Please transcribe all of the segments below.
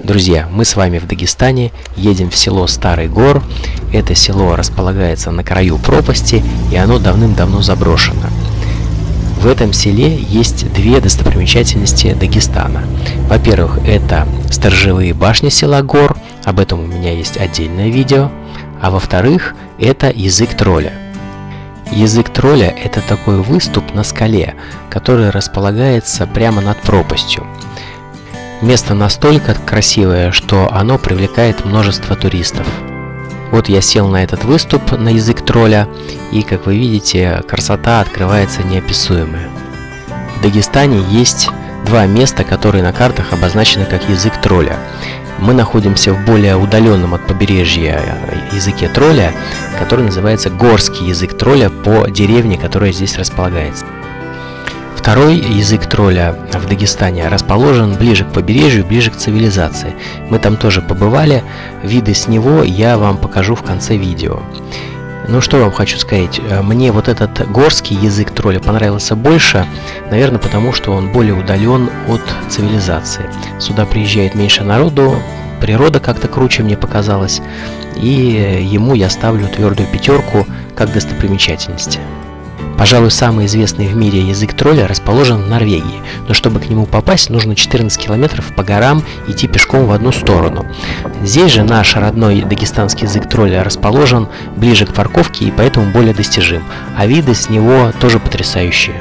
Друзья, мы с вами в Дагестане, едем в село Старый Гор. Это село располагается на краю пропасти, и оно давным-давно заброшено. В этом селе есть две достопримечательности Дагестана. Во-первых, это сторожевые башни села Гор, об этом у меня есть отдельное видео. А во-вторых, это язык тролля. Язык тролля – это такой выступ на скале, который располагается прямо над пропастью. Место настолько красивое, что оно привлекает множество туристов. Вот я сел на этот выступ на язык тролля, и, как вы видите, красота открывается неописуемая. В Дагестане есть два места, которые на картах обозначены как язык тролля. Мы находимся в более удаленном от побережья языке тролля, который называется горский язык тролля по деревне, которая здесь располагается. Второй язык тролля в Дагестане расположен ближе к побережью, ближе к цивилизации. Мы там тоже побывали, виды с него я вам покажу в конце видео. Ну что вам хочу сказать, мне вот этот горский язык тролля понравился больше, наверное, потому что он более удален от цивилизации. Сюда приезжает меньше народу, природа как-то круче мне показалась, и ему я ставлю твердую пятерку как достопримечательности. Пожалуй, самый известный в мире язык тролля расположен в Норвегии, но чтобы к нему попасть, нужно 14 километров по горам идти пешком в одну сторону. Здесь же наш родной дагестанский язык тролля расположен ближе к парковке и поэтому более достижим, а виды с него тоже потрясающие.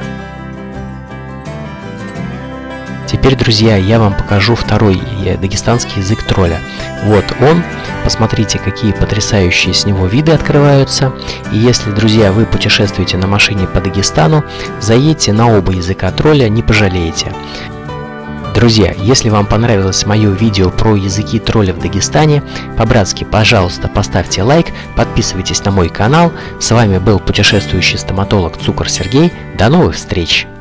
Теперь, друзья, я вам покажу второй дагестанский язык тролля. Вот он. Посмотрите, какие потрясающие с него виды открываются. И если, друзья, вы путешествуете на машине по Дагестану, заедьте на оба языка тролля, не пожалеете. Друзья, если вам понравилось мое видео про языки тролля в Дагестане, по-братски, пожалуйста, поставьте лайк, подписывайтесь на мой канал. С вами был путешествующий стоматолог Цукор Сергей. До новых встреч!